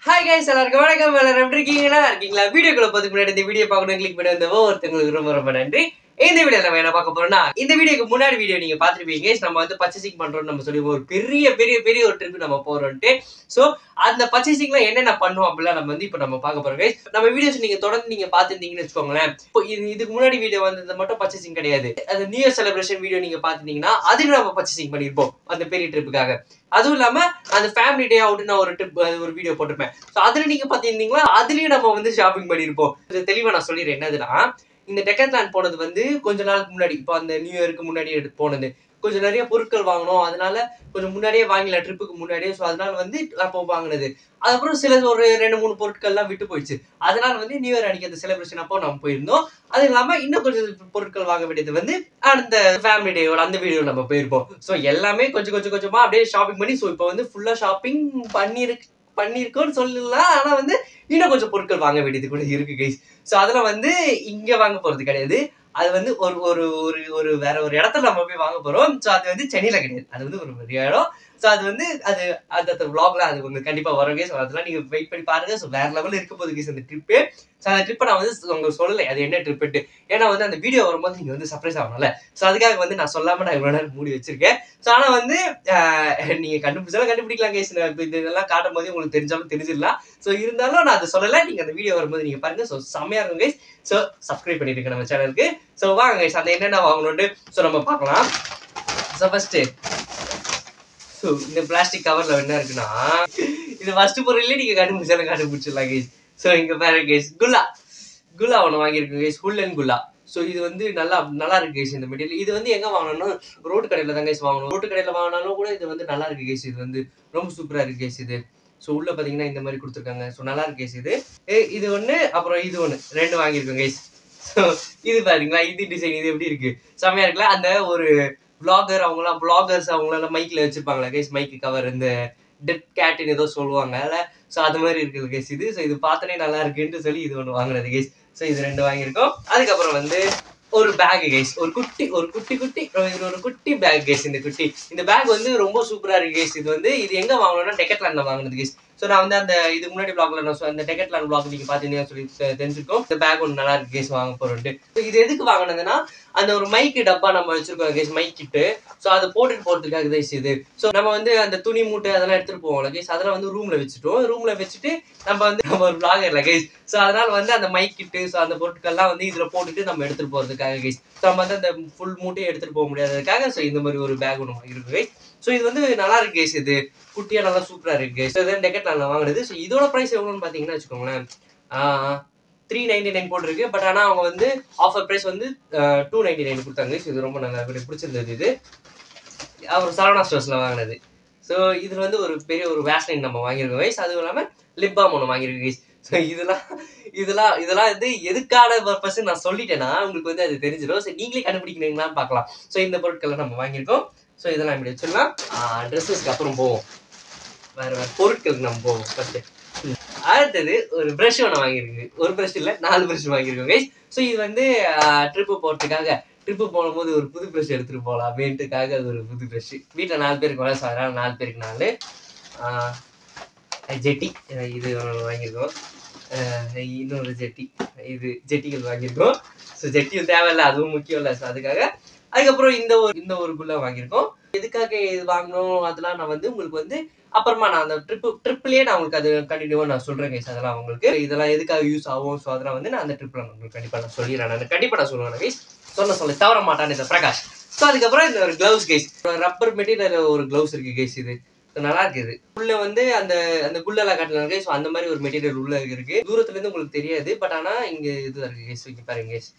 Hi guys, எல்லாருக்கும் வணக்கம். எல்லாரும் எப்படி இருக்கீங்களா? வீடியோக்குள்ள போறதுக்கு முன்னாடி இந்த வீடியோ பார்க்கணும் கிளிக் பண்ணி வந்த ஒவ்வொருத்தங்களுக்கு ரொம்ப ரொம்ப நன்றி. இந்த வீடியோல நம்ம என்ன பார்க்க போறோம்னா, இந்த வீடியோக்கு முன்னாடி வீடியோ நீங்க பார்த்திருப்பீங்க. நம்ம வந்து பர்ச்சேசிங் பண்றோம்னு நம்ம சொல்லி ஒரு பெரிய ஒரு ட்ரிப் நம்ம போறோம்ட்டு. சோ அந்த பர்ச்சேசிங்ல என்னென்ன பண்ணுவோம் அப்படிலாம் நம்ம வந்து இப்போ நம்ம பார்க்க போறோம் guys. நம்ம வீடியோஸ் நீங்க தொடர்ந்து நீங்க பார்த்திருந்தீங்கன்னு வெச்சுக்கோங்களேன். இப்போ இதுக்கு முன்னாடி வீடியோ வந்தது மட்டும் பர்ச்சேசிங் கிடையாது. அந்த நியூ இயர் செலிப்ரேஷன் வீடியோ நீங்க பார்த்திருந்தீங்கன்னா அதுக்கு நம்ம பர்ச்சேசிங் பண்ணிருப்போம் அந்த பெரிய ட்ரிப்புக்காக. அதுவும் இல்லாம அந்த ஃபேமிலி டே அவுட் நான் ஒரு ட்ரிப் ஒரு வீடியோ போட்டிருப்பேன். சோ அதுல நீங்க பாத்தீங்கன்னா அதுலயும் நம்ம வந்து ஷாப்பிங் பண்ணிருப்போம். இது தெளிவா நான் சொல்லிடுறேன். என்னதுன்னா இந்த டெக்கத்லான் போனது வந்து கொஞ்ச நாளுக்கு முன்னாடி, இப்போ அந்த நியூ இயருக்கு முன்னாடி போனது. கொஞ்சம் நிறைய பொருட்கள் வாங்கணும், அதனால கொஞ்சம் முன்னாடியே வாங்கல, ட்ரிப்புக்கு முன்னாடியே. ஸோ அதனால வந்து அப்போ வாங்கினது. அதுக்கப்புறம் சில ஒரு 2-3 பொருட்கள்லாம் விட்டு போயிடுச்சு. அதனால வந்து நியூ இயர் அன்னைக்கு அந்த செலிப்ரேஷன் அப்போ நம்ம போயிருந்தோம். அது இல்லாம இன்னும் கொஞ்சம் பொருட்கள் வாங்க வேண்டியது வந்து அந்த ஃபேமிலி டேயோட அந்த வீடியோ நம்ம போயிருப்போம். ஸோ எல்லாமே கொஞ்சமா அப்படியே ஷாப்பிங் பண்ணி, ஸோ இப்போ வந்து ஃபுல்லா ஷாப்பிங் பண்ணிருக்கோம்னு சொல்லலாம். ஆனா வந்து இன்னும் கொஞ்சம் பொருட்கள் வாங்க வேண்டியது கூட இருக்கு கைஸ். ஸோ அதெல்லாம் வந்து இங்க வாங்க போறது கிடையாது. அது வந்து ஒரு ஒரு ஒரு ஒரு வேற ஒரு இடத்துல நம்ம போய் வாங்க போறோம். ஸோ அது வந்து சென்னையில கிடையாது, அது வந்து ஒரு பெரிய இடம். ஸோ அது வந்து அது அந்த vlogல அது உங்களுக்கு கண்டிப்பா வரும் கைஸ். அதெல்லாம் நீங்க வெயிட் பண்ணி பாருங்க. ஸோ வேற லெவலில் இருக்க போகுது கைஸ் அந்த ட்ரிப்பு. ஸோ அந்த ட்ரிப்பை நான் வந்து உங்களுக்கு சொல்லலை அது என்ன ட்ரிப்புட்டு. ஏன்னா வந்து அந்த வீடியோ வரும்போது நீங்க வந்து சர்ப்ரைஸ் ஆகணும்ல. ஸோ அதுக்காக வந்து நான் சொல்லாம நான் இவ்வளவு நேரம் மூடி வச்சிருக்கேன். ஸோ ஆனா வந்து நீங்க கண்டுபிடிக்கலாம் கைஸ். இதெல்லாம் காட்டும் போது உங்களுக்கு தெரிஞ்சாலும் தெரிஞ்சிடலாம். ஸோ இருந்தாலும் நான் அதை சொல்லலை. நீங்க அந்த வீடியோ வரும்போது நீங்க பாருங்க. ஸோ செம்மையா இருக்கும் கைஸ். ஸோ சப்ஸ்கிரைப் பண்ணிருக்கேன் நம்ம சேனலுக்கு. ஸோ வாங்க கைஸ் அந்த என்னென்ன வாங்கணும்னு ஸோ நம்ம பார்க்கலாம். ஸோ ஃபர்ஸ்ட் ஸோ இந்த பிளாஸ்டிக் கவர்ல என்ன இருக்குன்னா, இது ஃபர்ஸ்ட் பொருள்லயே நீங்க கண்டுபிடிச்சிடலாம் கைஸ். ஸோ இங்க பாருங்க கைஸ், குல்லா ஒன்று வாங்கியிருக்கேன் கைஸ், ஹுல்லன் குல்லா. ஸோ இது வந்து நல்லா இருக்கு கைஸ் இந்த மெட்டீரியல். இது வந்து எங்க வாங்கணும்னா ரோட்டு கடையில தான் கைஸ் வாங்கணும். ரோட்டு கடையில வாங்கினாலும் கூட இது வந்து நல்லா இருக்கு கைஸ். இது வந்து ரொம்ப சூப்பரா இருக்கு கைஸ் இது. ஸோ உள்ள பாத்தீங்கன்னா இந்த மாதிரி கொடுத்துருக்காங்க. ஸோ நல்லா இருக்கு கைஸ் இது. இது ஒண்ணு, அப்புறம் இது ஒண்ணு, 2 வாங்கியிருக்கோம் கைஸ். ஸோ இது பாருங்களா, இது டிசைன் இது எப்படி இருக்கு, செம்மையா இருக்குல்ல. அந்த ஒரு பிளாகர்ஸ் அவங்களாம் மைக்ல வச்சிருப்பாங்களா கைஸ், மைக்கு கவர் இந்த டெட் கேட்னு ஏதோ சொல்லுவாங்கல்ல. ஸோ அது மாதிரி இருக்குது கைஸ் இது. ஸோ இது பார்த்தனே நல்லா இருக்குன்னு சொல்லி இது ஒன்று வாங்குறது கைஸ். ஸோ இது 2 வாங்கியிருக்கோம். அதுக்கப்புறம் வந்து ஒரு பேக் கைஸ், ஒரு குட்டி பேக் கைஸ். இந்த பேக் வந்து ரொம்ப சூப்பரா இருக்கு கைஸ். இது எங்க வாங்கணும்னா டெக்கத்லான்ல வாங்குனது கைஸ். ஸோ நான் வந்து அந்த இதுக்கு முன்னாடி பிளாக்ல நான் அந்த டெக்கத்லான் பிளாக் நீங்க பாத்தீங்கன்னா சொல்லி தெரிஞ்சிருக்கோம். இந்த பேக் ஒன்று நல்லா இருக்கு கைஸ் வாங்க போறோம்ட்டு. இது எதுக்கு வாங்கினதுன்னா அந்த ஒரு மைக்கு டப்பா நம்ம வச்சிருக்கோம் கைஸ், மைக் கிட்டு. ஸோ அதை போட்டுட்டு போறதுக்காக கைஸ் இது. ஸோ நம்ம வந்து அந்த துணி மூட்டை அதெல்லாம் எடுத்துட்டு போவோம்ல கைஸ், அதெல்லாம் வந்து ரூம்ல வச்சுட்டு நம்ம ஒரு பிளாகர்ல கைஸ். ஸோ அதனால வந்து அந்த மைக் கிட்டு, ஸோ அந்த பொருட்கள்லாம் வந்து இதுல போட்டுட்டு நம்ம எடுத்துட்டு போறதுக்காக கைஸ். ஸோ நம்ம வந்து அந்த ஃபுல் மூட்டையை எடுத்துட்டு போக முடியாததுக்காக ஸோ இந்த மாதிரி ஒரு பேக் ஒன்று வாங்கிருக்கு கைஸ். ஸோ இது வந்து நல்லா இருக்கு கைஸ். இது குட்டியா நல்லா சூப்பரா இருக்கு கைஸ். இது டெக்கத்லான்ல வாங்குறது. ஸோ இதோட பிரைஸ் எவ்வளோன்னு பாத்தீங்கன்னா வச்சுக்கோங்களேன், 399 போட்டிருக்கு. பட் ஆனா அவங்க வந்து ஆஃபர் பிரைஸ் வந்து 299 கொடுத்தாங்க. இது ரொம்ப நல்லா எனக்கு பிடிச்சிருந்தது. இது அப்புறம் சரவணா ஸ்டோர்ஸ்ல வாங்கினது. ஸோ இதுல வந்து ஒரு பெரிய ஒரு வேஸ்லைன் நம்ம வாங்கியிருக்கோம் கைஸ். அதுவும் இல்லாம லிப் பாம் ஒன்று வாங்கியிருக்கோம் கைஸ். ஸோ இதெல்லாம் வந்து எதுக்கான பர்பஸ் நான் சொல்லிட்டேன்னா உங்களுக்கு வந்து அது தெரிஞ்சிடும். ஸோ நீங்களே கண்டுபிடிக்கிறீங்களான்னு பார்க்கலாம். ஸோ இந்த பொருட்களை நம்ம வாங்கியிருக்கோம். ஸோ இதெல்லாம் இப்படி வச்சிடலாம். ட்ரெஸ்ஸஸ்க்கு அப்புறம் போவோம், வேற பொருட்களுக்கு நம்ம போவோம் ஃபர்ஸ்ட். அடுத்தது ஒரு ப்ரஷ் ஒன்று வாங்கியிருக்கு. ஒரு ப்ரஷ் இல்லை, 4 ப்ரஷ் வாங்கியிருக்கோம் கைஸ். ஸோ இது வந்து ட்ரிப்பு போகிறதுக்காக, ட்ரிப்பு போகும்போது ஒரு புது ப்ரஷ் எடுத்துகிட்டு போகலாம் அப்படின்ட்டுக்காக அது ஒரு புது ப்ரஷ். வீட்டில் 4 பேருக்கு வர, ஸோ அதனால் 4 பேருக்கு 4. ஜெட்டி இது வாங்கியிருக்கோம். இன்னொரு ஜெட்டிகள் வாங்கியிருக்கோம். ஸோ ஜெட்டியும் தேவையில்லை, அதுவும் முக்கியம் இல்லை. ஸோ அதுக்கப்புறம் இந்த ஒரு குல்லா வாங்கியிருக்கோம். எதுக்காக இது வாங்கணும் அதெல்லாம் நான் வந்து உங்களுக்கு வந்து அப்புறமா நான் அந்த ட்ரிப்லயே நான் உங்களுக்கு அது கண்டினியூவா நான் சொல்றேன் கைஸ். அதெல்லாம் உங்களுக்கு இதெல்லாம் எதுக்காக யூஸ் ஆகும். ஸோ அதெல்லாம் வந்து நான் அந்த ட்ரிப்ல உங்களுக்கு கண்டிப்பா நான் சொல்லிடுறேன். கண்டிப்பா நான் சொல்லுவேன் கைஸ். சொல்ல தவற மாட்டான் இந்த பிரகாஷ். ஸோ அதுக்கப்புறம் இந்த ஒரு கிளவுஸ் கைஸ், ரப்பர் மெட்டீரியல் ஒரு கிளவுஸ் இருக்கு கைஸ். இது நல்லா இருக்குது. உள்ள வந்து அந்த குல்லெல்லாம் காட்டுறாங்க கைஸ். அந்த மாதிரி ஒரு மெட்டீரியல் உள்ள இருக்கு. தூரத்துல இருந்து உங்களுக்கு தெரியாது, பட் ஆனா இங்க இது இருக்கு கைஸ். இங்க பாருங்க கைஸ்,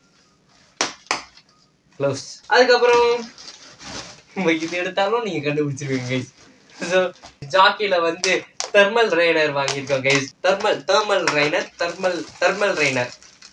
கிளவுஸ். அதுக்கப்புறம் இது எடுத்தாலும் நீங்க கண்டுபிடிச்சிருவீங்க கைஸ். ஸோ ஜாக்கில வந்து தெர்மல் ரைனர் வாங்கியிருக்கோம் கைஸ். தெர்மல் ரைனர்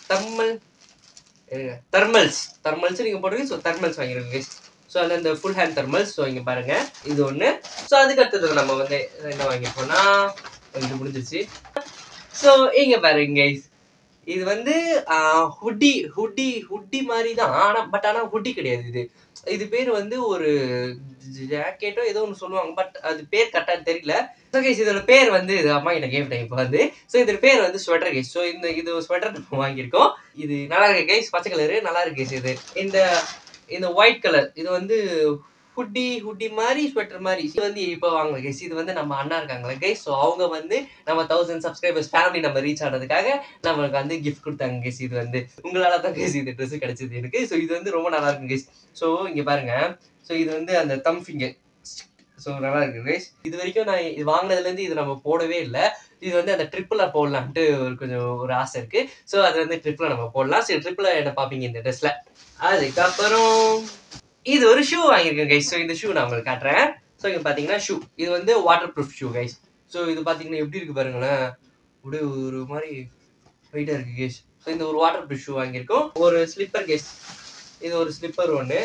தெர்மல்ஸ் நீங்க போடுறீங்க. ஸோ தெர்மல்ஸ் வாங்கியிருக்கோம் கைஸ். ஸோ அந்த ஃபுல் ஹேண்ட் தெர்மல்ஸ். ஸோ இங்க பாருங்க, இது ஒன்று. ஸோ அதுக்கு அடுத்தது நம்ம வந்து என்ன வாங்கியிருக்கோம்னா, இது முடிஞ்சிச்சு. ஸோ இங்க பாருங்க கைஸ், இது வந்து ஹுட்டி மாதிரி தான். ஆனா ஹுட்டி கிடையாது. இது இது பேர் வந்து ஒரு ஜாக்கெட்டோ ஏதோ ஒன்று சொல்லுவாங்க, பட் அது பேர் கரெக்டாக தெரியல. ஸோ கைஸ் இதோட பேர் வந்து இது அம்மா கிட்ட கேட்டேன் இப்போ வந்து. ஸோ இதோட பேர் வந்து ஸ்வெட்டர் கைஸ். ஸோ இது ஸ்வெட்டர் நம்ம வாங்கியிருக்கோம். இது நல்லா இருக்கு கைஸ், பச்சை கலரு நல்லா இருக்கு கைஸ். இது இந்த ஒயிட் கலர் இது வந்து ஹுட்டி மாதிரி ஸ்வெட்டர் மாதிரி. இது வந்து இப்போ வாங்கல கைஸ். இது வந்து நம்ம அண்ணா இருக்காங்களே கைஸ். ஸோ அவங்க வந்து நம்ம 1000 சப்ஸ்கிரைபர்ஸ் ஃபேமிலி நம்ம ரீச் ஆனதுக்காக நம்மளுக்கு வந்து கிஃப்ட் கொடுத்தாங்க கைஸ். இது வந்து உங்களால தான் கைஸ் இந்த ட்ரெஸ் கிடைச்சது எனக்கு. ஸோ இது வந்து ரொம்ப நல்லா இருக்கு கைஸ். ஸோ இங்க பாருங்க. ஸோ இது வந்து அந்த தம் ஃபிங்கர். ஸோ நல்லா இருக்கு கைஸ். இது வரைக்கும் நான் இது வாங்கினதுலேருந்து இது நம்ம போடவே இல்லை. இது வந்து அந்த ட்ரிப்பில் போடலான்ட்டு கொஞ்சம் ஒரு ஆசை இருக்கு. ஸோ அது வந்து ட்ரிப்பில் நம்ம போடலாம். சரி ட்ரிப்பில் என்ன பார்ப்பீங்க இந்த ட்ரெஸ்ல. அதுக்கப்புறம் இது ஒரு ஷூ வாங்கியிருக்கேன் கைஸ். ஸோ இந்த ஷூ நான் உங்களுக்கு காட்டுறேன். ஸோ இங்கே பார்த்தீங்கன்னா ஷூ இது வந்து waterproof shoe guys. So இது பார்த்தீங்கன்னா எப்படி இருக்கு பாருங்களேன், அப்படியே ஒரு மாதிரி வெயிட்டாக இருக்கு கைஸ். ஸோ இந்த ஒரு வாட்டர் ப்ரூஃப் ஷூ வாங்கியிருக்கோம். ஒரு ஸ்லிப்பர் கைஸ். இது ஒரு ஸ்லிப்பர் ஒன்று.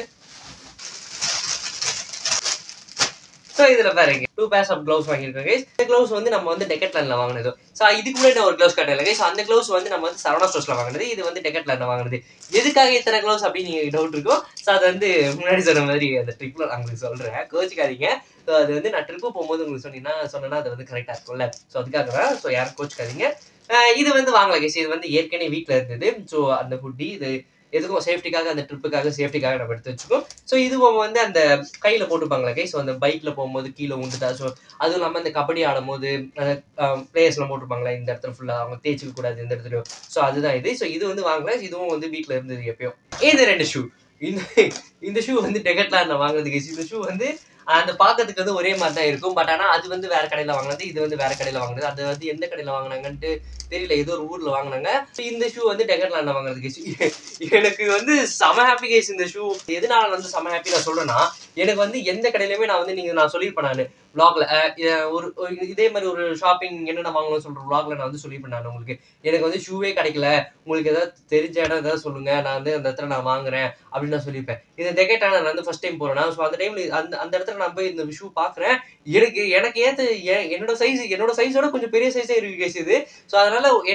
ஸோ இதுல பாருங்க 2 pairs of gloves வாங்கியிருக்கோம் கைஸ். இந்த க்ளவுஸ் வந்து நம்ம வந்து டெக்கட்லான்ல வாங்கினது. ஸோ இதுக்கு முன்னாடி நான் ஒரு க்ளவுஸ் காட்டல கைஸ். அந்த க்ளவுஸ் வந்து நம்ம வந்து சரவணா ஸ்டோர்ஸ்ல வாங்கினது. இது வந்து டெக்கட்லான்ல வாங்கினது. எதுக்காக இத்தனை க்ளவுஸ் அப்படின்னு நீங்க டவுட் இருக்கும். ஸோ அது வந்து முன்னாடி சொன்ன மாதிரி அந்த ட்ரிப்ல நான் உங்களுக்கு சொல்றேன், கோச்சிக்காதீங்க. ஸோ அது வந்து நான் ட்ரிப்பு போகும்போது உங்களுக்கு சொன்னேன்னா அது வந்து கரெக்டா இருக்கும்ல. ஸோ அதுக்காக தான். ஸோ யாரும் கோச்சிக்காதீங்க. இது வந்து வாங்கல கைஸ். இது வந்து ஏற்கனவே வீட்டில் இருந்தது. ஸோ அந்த ஹுட்டி இது எதுக்கும் சேஃப்டிக்காக, அந்த ட்ரிப்புக்காக சேஃப்டிக்காக நம்ம எடுத்து வச்சுக்கோம். ஸோ இதுவும் வந்து அந்த கையில் போட்டுப்பாங்களே கைஸ். ஸோ அந்த பைக்கில் போகும்போது கீழே உண்டுதா. ஸோ அதுவும் இல்லாமல் இந்த கபடி ஆடும்போது அந்த பிளேயர்ஸ்லாம் போட்டுருப்பாங்களே இந்த இடத்துல ஃபுல்லாக அவங்க தேய்ச்சிக்க கூடாது இந்த இடத்துலையும். ஸோ அதுதான் இது. ஸோ இது வந்து வாங்கல. இதுவும் வந்து வீட்டில் இருந்தது எப்பயும். இது 2 ஷூ. இந்த ஷூ வந்து டெக்கட்லான்ல வாங்குறது கைஸ். இந்த ஷூ வந்து அந்த பார்க்கறதுக்கு வந்து ஒரே மாதிரி தான் இருக்கும். பட் ஆனால் அது வந்து வேற கடையில் வாங்கினது, இது வந்து வேற கடையில் வாங்கினது. அது வந்து எந்த கடையில் வாங்கினாங்கன்ட்டு தெரியல, ஏதோ ஒரு ஊர்ல வாங்கினாங்க. இந்த ஷூ வந்து டெக்கட்லான்ல வாங்குறது கைஸ். எனக்கு வந்து செம ஹாப்பி கைஸ் இந்த ஷூ. எதனால வந்து செம ஹாப்பி நான் சொல்றேன்னா, எனக்கு வந்து எந்த கடையிலுமே நான் சொல்லியிருப்பேன் நான் vlogல ஒரு இதே மாதிரி ஒரு ஷாப்பிங் என்னென்ன வாங்கணும்னு சொல்ற vlogல நான் வந்து சொல்லியிருப்பேன் நான் உங்களுக்கு. எனக்கு வந்து ஷூவே கிடைக்கல, உங்களுக்கு ஏதாவது தெரிஞ்ச இடம் ஏதாவது சொல்லுங்க, நான் வந்து அந்த இடத்துல நான் வாங்குறேன் அப்படின்னு நான் சொல்லியிருப்பேன். இந்த டெக்கட்லான் நான் வந்து ஃபர்ஸ்ட் டைம் போறேன். ஸோ அந்த டைம்ல அந்த இடத்துல நான் போய் இந்த ஷூ பாக்குறேன். எனக்கு ஏத்த என்னோட சைஸோட கொஞ்சம் பெரிய சைஸே இருக்கு கைஸ் இது. ஸோ அதனால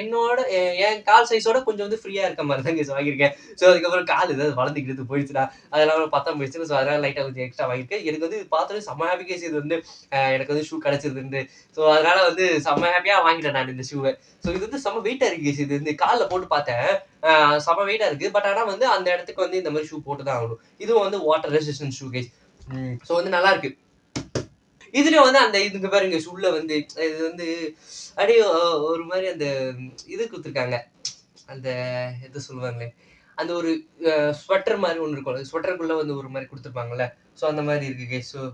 என் கால் சைஸோட கொஞ்சம் வந்து ஃப்ரீயா இருக்க மாதிரி தான் கைஸ் வாங்கியிருக்கேன். ஸோ அதுக்கப்புறம் கால் ஏதாவது வளர்ந்துக்கிட்டு போயிடுச்சுடா, அதெல்லாம் பத்தாம போயிடுச்சு. ஸோ அதனால லைட்டா கொஞ்சம் எக்ஸ்ட்ரா வாங்கியிருக்கேன். எனக்கு வந்து பார்த்தோன்னே செம்ம ஹாப்பி கைஸ். இது வந்து எனக்கு வந்து ஷூ கிடைச்சிருந்து. ஸோ அதனால வந்து செம்ம ஹாப்பியா வாங்கிட்டேன் நான் இந்த ஷூவை. ஸோ இது வந்து செம்ம வெயிட்டா இருக்கு கைஸ். இது வந்து காலில் போட்டு பார்த்தேன், செம்ம வெயிட்டா இருக்கு. பட் ஆனால் வந்து அந்த இடத்துக்கு வந்து இந்த மாதிரி ஷூ போட்டு தான் ஆகணும். இதுவும் வந்து water resistant shoe guys. So வந்து நல்லா இருக்கு. இதுலயும் வந்து அந்த இதுக்கு பாருங்க உள்ள வந்து இது வந்து அப்படியே ஒரு மாதிரி அந்த இது கொடுத்துருக்காங்க. அந்த எது சொல்லுவாங்களே, அந்த ஒரு ஸ்வெட்டர் மாதிரி ஒன்று இருக்கும். ஸ்வெட்டருக்குள்ள வந்து ஒரு மாதிரி கொடுத்துருப்பாங்கல்ல. ஸோ அந்த மாதிரி இருக்கு கேஸ். ஸோ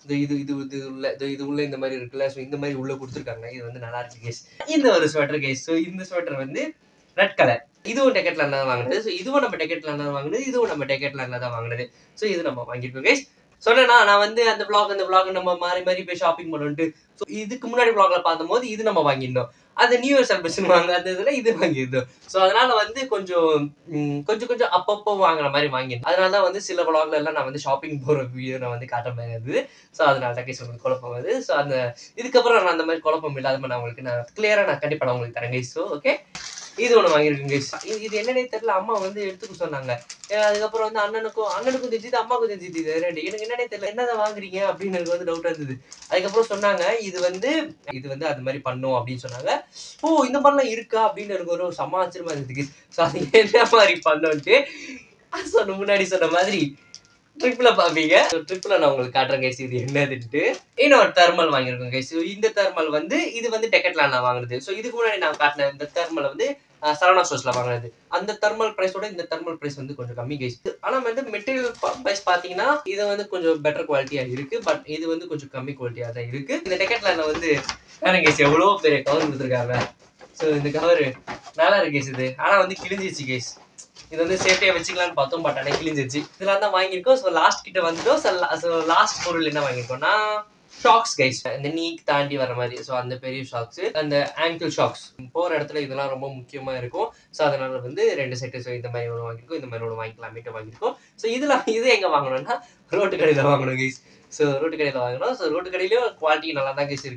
இது உள்ள இந்த மாதிரி இருக்குல்ல. ஸோ இந்த மாதிரி உள்ள கொடுத்துருக்காங்க. இது வந்து நல்லா இருக்கு கேஸ். இந்த ஒரு ஸ்வெட்டர் கேஸ். ஸோ இந்த ஸ்வெட்டர் வந்து ரெட் கலர். இதுவும் டெக்கட்லான்ல தான் வாங்கினது. ஸோ இதுவும் நம்ம டெக்கட்லான்ல தான் வாங்கினது. இதுவும் நம்ம டெக்கட்லான்ல தான் வாங்கினது. ஸோ இது நம்ம வாங்கியிருக்கோம் கேஸ். சொன்னா நான் வந்து அந்த vlog நம்ம மாறி போய் ஷாப்பிங் பண்ணோன்ட்டு. ஸோ இதுக்கு முன்னாடி vlogல பார்த்தபோது இது நம்ம வாங்கியிருந்தோம். அந்த நியூ இயர் செலிப்ரேஷன் அந்த இதுல இது வாங்கியிருந்தோம். ஸோ அதனால வந்து கொஞ்சம் அப்பப்போ வாங்குற மாதிரி வாங்கியிருந்தோம். அதனால தான் வந்து சில vlogல எல்லாம் நான் வந்து ஷாப்பிங் போற வீடியோ நான் வந்து காட்டுற மாதிரி இருந்தது. ஸோ அதனால தான் கைஸ் உங்களுக்கு குழப்பம் வருது. ஸோ இதுக்கப்புறம் நான் அந்த மாதிரி குழப்பம் இல்லாத நான் உங்களுக்கு கிளியரா கண்டிப்பா நான் உங்களுக்கு தரேன் கைஸ். ஸோ ஓகே, இது ஒன்று வாங்கியிருக்குங்க கைஸ். இது என்னன்னே தெரியல, அம்மா வந்து எடுத்துக்க சொன்னாங்க. அதுக்கப்புறம் வந்து அண்ணனுக்கும் தெரிஞ்சுது, அம்மாவுக்கும் தெரிஞ்சுது. எனக்கு என்னன்னே தெரியல, என்னதான் வாங்குறீங்க அப்படின்னு எனக்கு வந்து டவுட்டா இருந்தது. அதுக்கப்புறம் சொன்னாங்க இது வந்து அது மாதிரி பண்ணும் அப்படின்னு சொன்னாங்க. ஓ இந்த மாதிரிலாம் இருக்கா அப்படின்னு எனக்கு ஒரு செம்ம ஆச்சரியமா இருந்தது. ஸோ அது என்ன மாதிரி பண்ணோன்ட்டு முன்னாடி சொன்ன மாதிரி ட்ரிப்ல பாப்பீங்க. ட்ரிப்ல நான் உங்களுக்கு காட்டுறேன் கைஸ் இது என்னதுன்ட்டு. இன்னொரு தெர்மல் வாங்கியிருக்கோம் கைஸ். இந்த தெர்மல் வந்து இது வந்து டெக்கட்லான்ல வாங்குறது. ஸோ இதுக்கு முன்னாடி நான் காட்டின இந்த தெர்மல் வந்து சரவணா ஸ்டோர்ஸ்ல வாங்குறது. அந்த தெர்மல் பிரைஸோட இந்த தெர்மல் பிரைஸ் வந்து கொஞ்சம் கம்மி கைஸ். ஆனா வந்து மெட்டீரியல் பிரைஸ் பாத்தீங்கன்னா இது வந்து கொஞ்சம் பெட்டர் குவாலிட்டியா இருக்கு. பட் இது வந்து கொஞ்சம் கம்மி குவாலிட்டியா தான் இருக்கு. இந்த டெக்கட்லான்ல வந்து கைஸ் எவ்வளவு பெரிய கவர் கொடுத்துருக்காங்க. ஸோ இந்த கவர் நல்லா இருக்கு கைஸ். இது ஆனா வந்து கிழிஞ்சிச்சு கைஸ். இது வந்து சேஃப்டியா வச்சுக்கலாம்னு பார்த்தோம். பட் ஆனால் கிழிஞ்சிச்சு. இதெல்லாம் தான் வாங்கியிருக்கோம். ஸோ லாஸ்ட் கிட்ட வந்துட்டோம். ஸோ லாஸ்ட் பொருள் என்ன வாங்கியிருக்கோம்னா ஷாக்ஸ் கைஸ். இந்த நீக்கு தாண்டி வர மாதிரி. ஸோ அந்த பெரிய ஷாக்ஸ், அந்த ஆங்கிள் ஷாக்ஸ் போற இடத்துல இதெல்லாம் ரொம்ப முக்கியமா இருக்கும். ஸோ அதனால வந்து 2 செட்டு. ஸோ இந்த மாதிரி ஒன்று வாங்கியிருக்கோம், இந்த மாதிரி ஒன்று வாங்கிக்கலாமேட்டு வாங்கியிருக்கோம். ஸோ இது எங்க வாங்கணும்னா ரோட்டு கடையில் வாங்கணும் கைஸ். ஸோ ரோட்டு கடையில் வாங்கணும். ஸோ ரோட்டு கடையிலயும் குவாலிட்டி நல்லா தான் கைஸ் இருக்கு.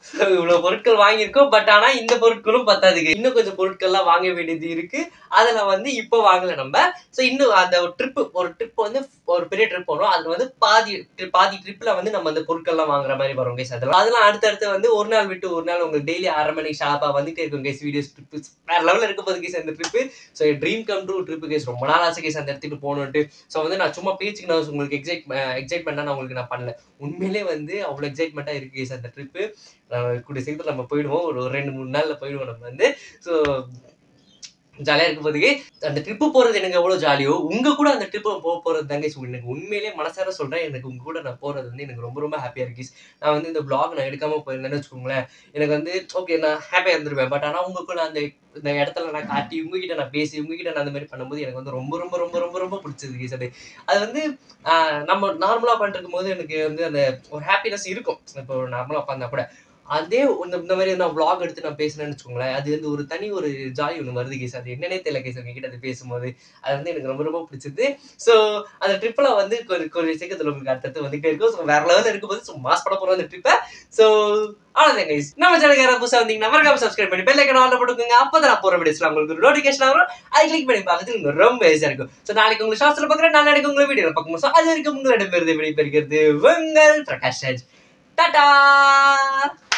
இவ்வளவு பொருட்கள் வாங்கியிருக்கோம். பட் ஆனா இந்த பொருட்களும் பத்தாதுக்கு, இன்னும் கொஞ்சம் பொருட்கள்லாம் வாங்க வேண்டியது இருக்கு. அதுல வந்து இப்போ வாங்கல நம்ம. ஸோ இன்னும் அந்த ஒரு ட்ரிப் வந்து ஒரு பெரிய ட்ரிப் போனோம். அதுல வந்து பாதி ட்ரிப்ல வந்து நம்ம அந்த பொருட்கள்லாம் வாங்குற மாதிரி வரும் கைஸ். அதெல்லாம் அடுத்தடுத்து வந்து ஒரு நாள் விட்டு ஒரு நாள் உங்களுக்கு டெய்லி 1/2 மணிக்கு ஷார்ப்பா வந்துட்டே இருக்கும் கைஸ். வீடியோஸ் ட்ரிப் வேற லெவலில் இருக்க போது கைஸ் அந்த trip. So dream come true trip guys. ரொம்ப நாள் ஆசை கைஸ் அந்த இடத்துக்கு போகணுன்ட்டு. ஸோ வந்து நான் சும்மா பேச்சுக்கு நான் உங்களுக்கு எக்ஸைட்மெண்ட்டாக நான் உங்களுக்கு நான் பண்ணல. உண்மையிலே வந்து அவ்வளோ எக்ஸைட்மெண்ட்டாக இருக்கு கைஸ் அந்த ட்ரிப்பு. கூடிய சீக்கிரத்தில் நம்ம போயிடுவோம். ஒரு 2-3 நாள்ல போயிடுவோம் நம்ம வந்து. ஸோ ஜாலியாக இருக்க போதுக்கு அந்த ட்ரிப்பு போகிறது எனக்கு எவ்வளோ ஜாலியோ, உங்கள் கூட அந்த ட்ரிப்பு போகிறது தாங்க. ஸோ எனக்கு உண்மையிலேயே மனசார சொல்கிறேன், எனக்கு உங்கள் கூட நான் போகிறது வந்து எனக்கு ரொம்ப ரொம்ப ஹாப்பியாக இருக்கு. நான் வந்து இந்த vlog நான் எடுக்காமல் போயிருந்தேன்னு வச்சுக்கோங்களேன், எனக்கு வந்து ஓகே நான் ஹாப்பியாக இருந்துருவேன். பட் ஆனால் உங்கள் கூட அந்த இந்த இடத்துல நான் காட்டி உங்ககிட்ட நான் பேசி உங்ககிட்ட நான் அந்த மாதிரி பண்ணும்போது எனக்கு வந்து ரொம்ப ரொம்ப ரொம்ப ரொம்ப ரொம்ப பிடிச்சது கேஸ். அது வந்து நம்ம நார்மலாக பண்ணிருக்கும் போது எனக்கு வந்து அந்த ஒரு ஹாப்பினஸ் இருக்கும். இப்போ நார்மலாக உட்காந்தா கூட அதே இந்த மாதிரி நான் vlog எடுத்து நான் பேசினேன்னு வச்சுக்கோங்களேன், அது வந்து ஒரு தனி ஒரு ஜாய் ஒன்று வருது கேஸ். அது என்னன்னே தெரியல கேஸ் உங்ககிட்ட அது பேசும்போது. அது வந்து எனக்கு ரொம்ப ரொம்ப பிடிச்சது. ஸோ அந்த ட்ரிப்பில் வந்து கொஞ்சம் சீக்கிரத்தில் உங்களுக்கு அடுத்தடுத்து வந்துகிட்டே இருக்கும். ஸோ வேற லெவலில் இருக்கும்போது ஸோ மாஸ் பட போகிறோம் அந்த ட்ரிப்பை. ஸோ அவ்வளோதான் கைஸ். நம்ம சேனலுக்கு யாராவது புதுசாக வந்தீங்கன்னா மறக்காம சப்ஸ்கிரைப் பண்ணி பெல் ஐக்கான் ஆல்ல போட்டுக்கோங்க. அப்போ தான் நான் போகிற வீடியோஸ்லாம் உங்களுக்கு ஒரு நோட்டிஃபிகேஷன் வரும். அதை கிளிக் பண்ணி பார்க்கறது உங்களுக்கு ரொம்ப ஈஸியாக இருக்கும். ஸோ நாளைக்கு உங்களுக்கு ஷார்ட்ஸில் பார்க்குறேன், நாளைக்கு உங்களை வீடியோவில் பார்க்கணும். ஸோ அது வரைக்கும் உங்களிடம் விடைபெறுகிறது உங்கள் பிரகாஷ் ராஜ். டாடா.